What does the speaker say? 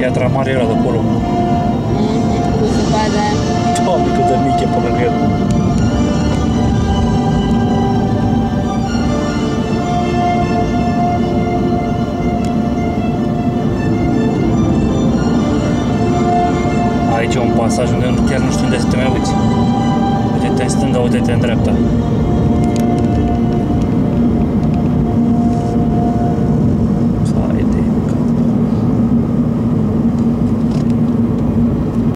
Piatra mare era de acolo. Cu zăpada aia. Doamne, cât de mic e pe lângă el. Aici e un pasaj unde chiar nu știu unde să te mai uiți. Uite-te în stânga, uite-te în dreapta.